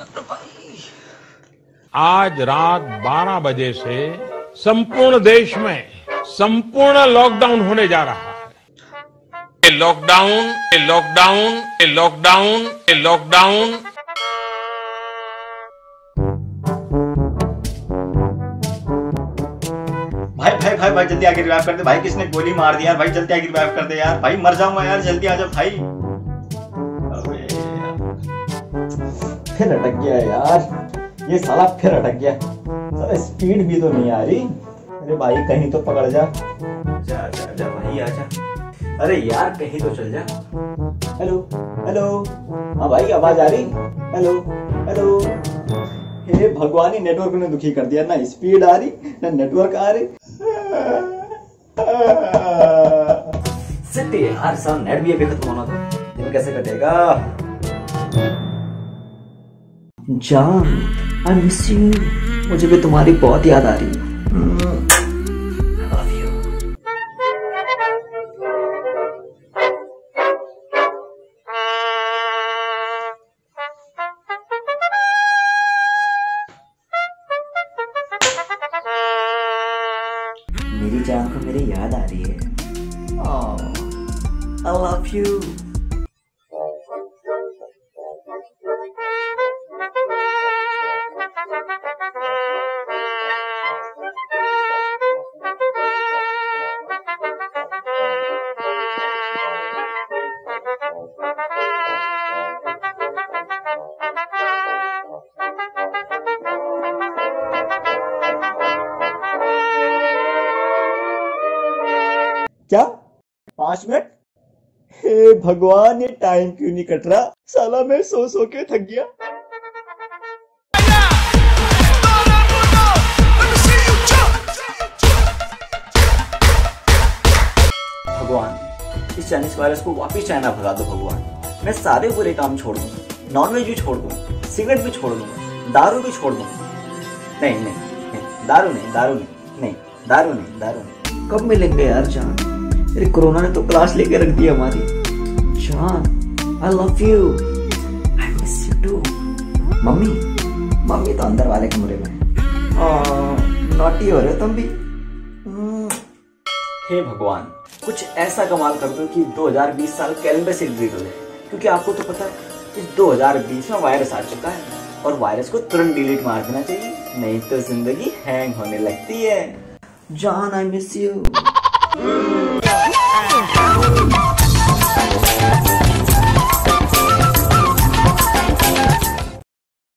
आज रात 12 बजे से संपूर्ण देश में संपूर्ण लॉकडाउन होने जा रहा है। Lockdown, lockdown, lockdown, lockdown. भाई जल्दी आके रिवाइव कर दे भाई। किसने गोली मार दी यार भाई, जल्दी आके रिवाइव कर दे यार भाई, मर जाऊंगा यार, जल्दी आ जा भाई। फिर अटक गया यार ये साला, फिर अटक गया साला। स्पीड भी तो नहीं आ रही। अरे भाई कहीं तो पकड़ जा। जा जा जा भाई आजा। अरे यार कहीं तो चल जा। हेलो हेलो, हाँ भाई आवाज आ रही? Hello hello. हे भगवान ही नेटवर्क ने दुखी कर दिया, ना स्पीड आ रही ना नेटवर्क आ रही। सिटी यार साल नेट भी अभी खत्म होना था, दिन कैसे कटेगा? जान आई मिस यू, मुझे भी तुम्हारी बहुत याद आ रही है। Love you. मेरी जान को मेरी याद आ रही है। I love you. क्या 5 मिनट? हे भगवान ये टाइम क्यों नहीं कट रहा? साला मैं सो के थक गया। भगवान इस चाइनीज वायरस को वापिस चाइना भगा दो भगवान। मैं सारे बुरे काम छोड़ दूंगा, नॉनवेज भी छोड़ दूंगा, सिगरेट भी छोड़ दूंगा, दारू भी छोड़ दूंगा। नहीं नहीं नहीं, दारू नहीं, दारू नहीं, नहीं दारू नहीं, दारू नहीं। कब मिलेंगे यार जान? अरे कोरोना ने तो क्लास लेके रख दी हमारी। जान I love you, I miss you too. Mummy तो अंदर वाले कमरे में। नॉटी हो रहे हो तुम भी। हे भगवान कुछ ऐसा कमाल कर दो कि 2020 साल कैलेंडर से डिलीट हो जाए, क्योंकि आपको तो पता है इस 2020 में वायरस आ चुका है और वायरस को तुरंत डिलीट मार देना चाहिए, नहीं तो जिंदगी हैंग होने लगती है। जान आई मिस यू।